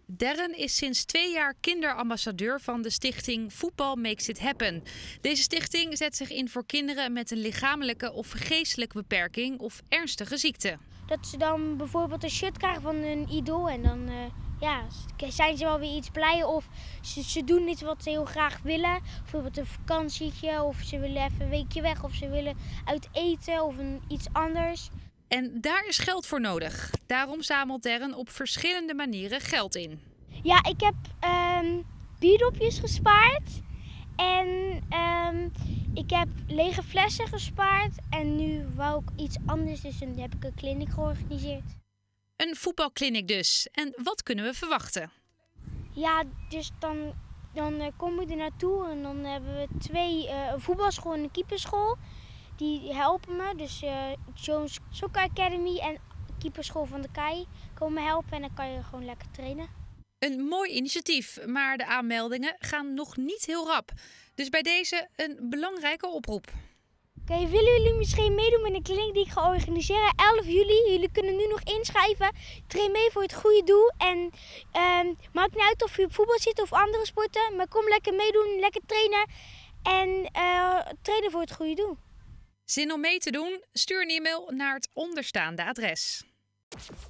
Darren is sinds 2 jaar kinderambassadeur van de stichting Football Makes It Happen. Deze stichting zet zich in voor kinderen met een lichamelijke of geestelijke beperking of ernstige ziekte. Dat ze dan bijvoorbeeld een shirt krijgen van een idool en dan zijn ze wel weer iets blij of ze doen iets wat ze heel graag willen. Bijvoorbeeld een vakantietje of ze willen even een weekje weg of ze willen uit eten of iets anders. En daar is geld voor nodig. Daarom zamelt Darren op verschillende manieren geld in. Ja, ik heb bierdopjes gespaard en ik heb lege flessen gespaard en nu wou ik iets anders, dus dan heb ik een kliniek georganiseerd. Een voetbalkliniek dus. En wat kunnen we verwachten? Ja, dus dan kom ik er naartoe en dan hebben we 2, een voetbalschool en een keeperschool. Die helpen me, dus Jones Soccer Academy en keeperschool van de KEI komen helpen en dan kan je gewoon lekker trainen. Een mooi initiatief, maar de aanmeldingen gaan nog niet heel rap. Dus bij deze een belangrijke oproep. Oké, willen jullie misschien meedoen met een kliniek die ik ga organiseren? 11 juli, jullie kunnen nu nog inschrijven. Train mee voor het goede doel. En maakt niet uit of je op voetbal zit of andere sporten. Maar kom lekker meedoen, lekker trainen. En trainen voor het goede doel. Zin om mee te doen? Stuur een e-mail naar het onderstaande adres.